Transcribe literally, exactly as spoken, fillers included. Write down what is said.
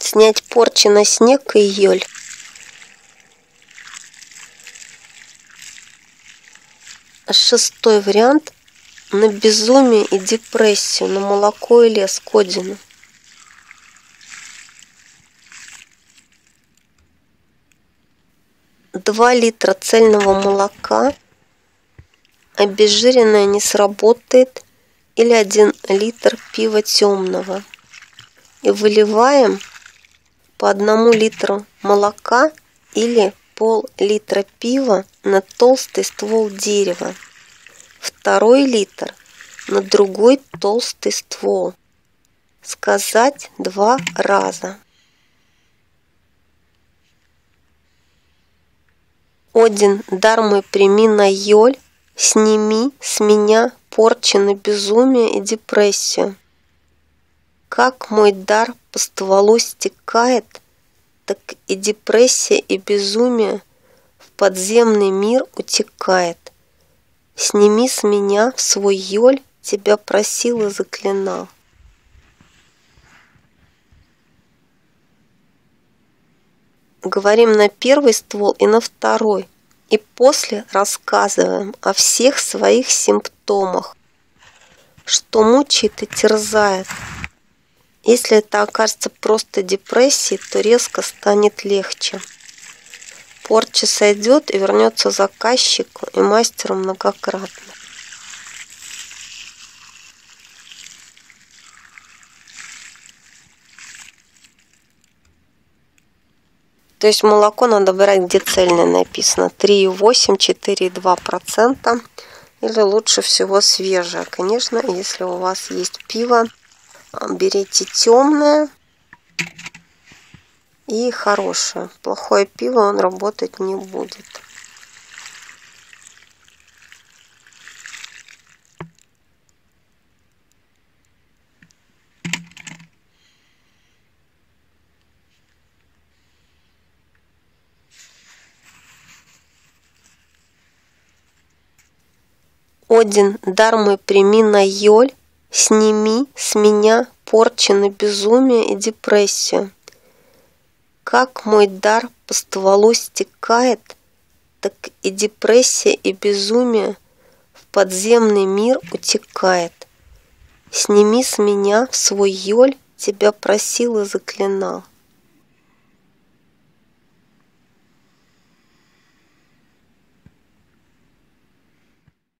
Снять порчи на снег и ель. Шестой вариант. На безумие и депрессию, на молоко и лес к Одину. Два литра цельного молока, обезжиренное не сработает, или один литр пива темного. И выливаем по одному литру молока или пол-литра пива на толстый ствол дерева. Второй литр на другой толстый ствол. Сказать два раза. Один, дар мой прими на ель, сними с меня порчи на безумие и депрессию. Как мой дар по стволу стекает, так и депрессия и безумие в подземный мир утекает. Сними с меня в свой ель, тебя просил и заклинал. Говорим на первый ствол и на второй. И после рассказываем о всех своих симптомах, что мучает и терзает. Если это окажется просто депрессией, то резко станет легче. Порча сойдет и вернется заказчику и мастеру многократно. То есть молоко надо брать, где цельное написано, три и восемь, четыре и два процента. Или лучше всего свежее. Конечно, если у вас есть пиво, берите темное и хорошее. Плохое пиво он работать не будет. Один, дар мой прими на ель, сними с меня порчи на безумие и депрессию. Как мой дар по стволу стекает, так и депрессия и безумие в подземный мир утекает. Сними с меня в свой ель, тебя просил и заклинал.